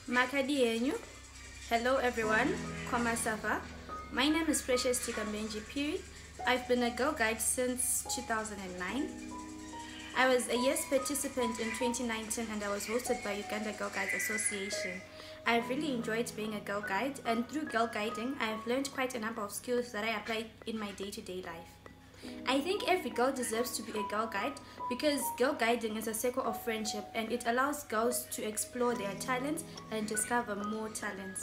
Makadi yenyu. Hello everyone, Kwama Sava. My name is Precious Tikambenji Piri. I've been a Girl Guide since 2009. I was a YES participant in 2019 and I was hosted by Uganda Girl Guides Association. I've really enjoyed being a Girl Guide, and through Girl Guiding, I've learned quite a number of skills that I apply in my day-to-day life. I think every girl deserves to be a Girl Guide because Girl Guiding is a circle of friendship and it allows girls to explore their talents and discover more talents.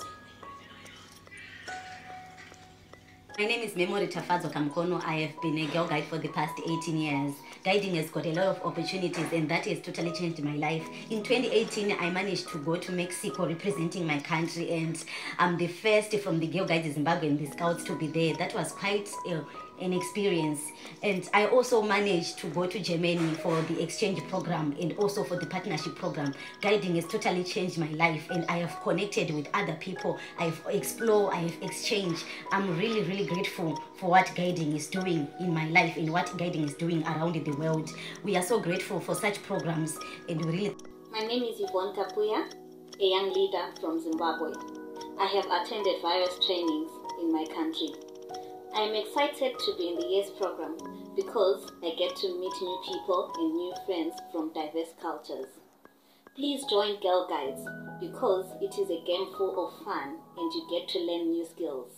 My name is Memory Tafazo Kamkono. I have been a Girl Guide for the past 18 years. Guiding has got a lot of opportunities and that has totally changed my life. In 2018, I managed to go to Mexico representing my country, and I'm the first from the Girl Guides Zimbabwe and the Scouts to be there. That was quite an experience. And I also managed to go to Germany for the exchange program and also for the partnership program. Guiding has totally changed my life and I have connected with other people. I've explored, I've exchanged. I'm really, really grateful for what guiding is doing in my life and what guiding is doing around the world. We are so grateful for such programs and we really... My name is Yvonne Kapuya, a young leader from Zimbabwe. I have attended various trainings in my country. I am excited to be in the YES program because I get to meet new people and new friends from diverse cultures. Please join Girl Guides because it is a game full of fun and you get to learn new skills.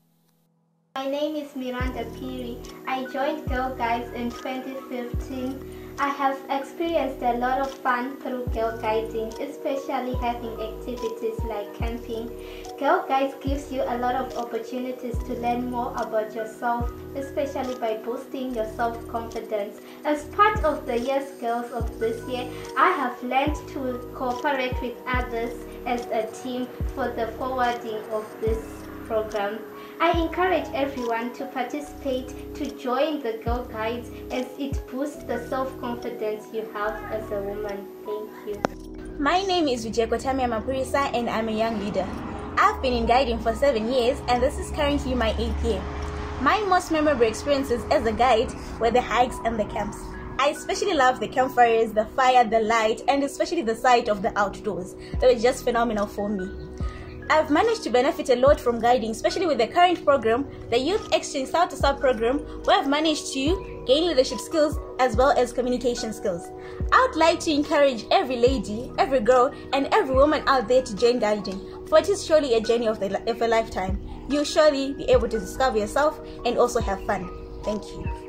My name is Miranda Piri. I joined Girl Guides in 2015. I have experienced a lot of fun through Girl Guiding, especially having activities like camping. Girl Guides gives you a lot of opportunities to learn more about yourself, especially by boosting your self-confidence. As part of the YES Girls of this year, I have learned to cooperate with others as a team for the forwarding of this program. I encourage everyone to participate, to join the Girl Guides as it boosts the self-confidence you have as a woman. Thank you. My name is Vijayakotamia Mapurisa and I'm a young leader. I've been in guiding for 7 years and this is currently my 8th year. My most memorable experiences as a guide were the hikes and the camps. I especially love the campfires, the fire, the light, and especially the sight of the outdoors. They were just phenomenal for me. I've managed to benefit a lot from guiding, especially with the current program, the Youth Exchange South to South program, where I've managed to gain leadership skills as well as communication skills. I would like to encourage every lady, every girl, and every woman out there to join guiding, for it is surely a journey of a lifetime. You'll surely be able to discover yourself and also have fun. Thank you.